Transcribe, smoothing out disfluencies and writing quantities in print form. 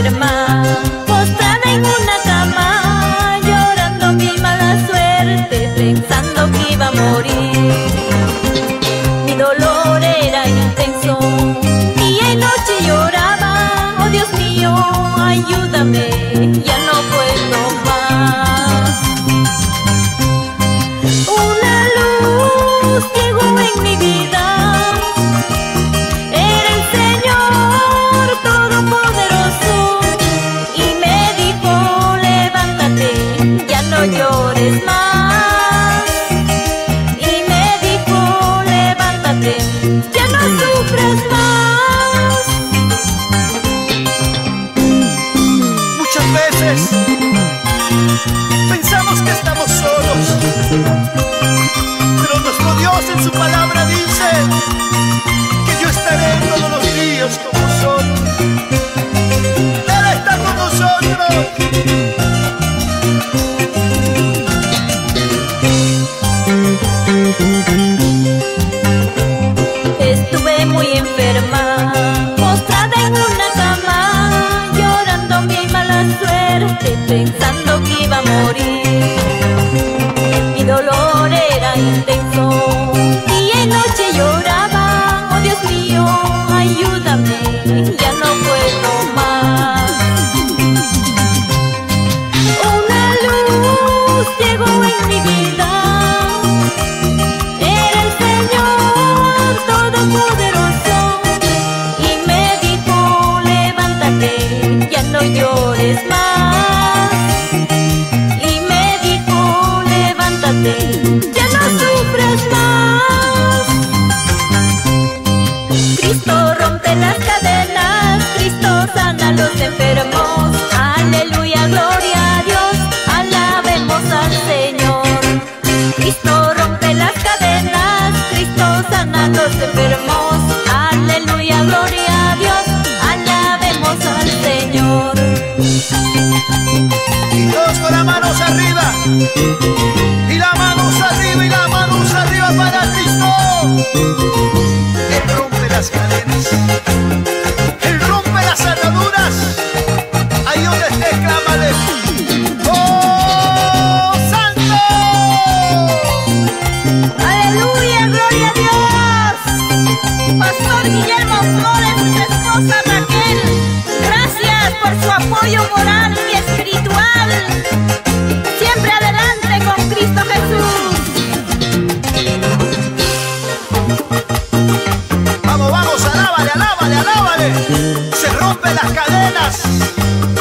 enferma, postrada en una cama, llorando mi mala suerte, pensando que iba a morir. Mi dolor era intenso, día y noche lloraba. Oh Dios mío, ayúdame, ya no puedo más. Una luz llegó en mi vida, era el Señor Todopoderoso, y me dijo: levántate, ya no llores más. Y me dijo: levántate, ya no sufras más. Muchas veces pensamos que estamos solos, pero nuestro Dios en su palabra dice que yo estaré todos los días con vosotros. Él está con nosotros. Estuve muy enferma, postrada en una cama, llorando mi mala suerte, pensando que iba a morir. Mi dolor era intenso, día y noche lloraba. Oh Dios mío, ayúdame, ya no puedo más. Una luz llegó en mi vida, era el Señor Todopoderoso, y me dijo: levántate, ya no llores más. Y me dijo: levántate, ya no sufras más. Cristo rompe las cadenas, Cristo sana a los enfermos. Aleluya, gloria a Dios, alabemos al Señor. Cristo rompe las cadenas, Cristo sana a los enfermos. Aleluya, gloria a Dios, alabemos al Señor. Y todos con las manos arriba, y las manos arriba, y las manos arriba para Cristo. Él rompe las cadenas, Él rompe las ataduras. Ahí donde estés, clámale: ¡Oh, Santo! Aleluya, gloria a Dios. Pastor Guillermo Flores y su esposa Raquel, gracias por su apoyo moral y espiritual. Siempre adelante con Cristo Jesús. Vamos, vamos, alábale, alábale, alábale. Se rompen las cadenas.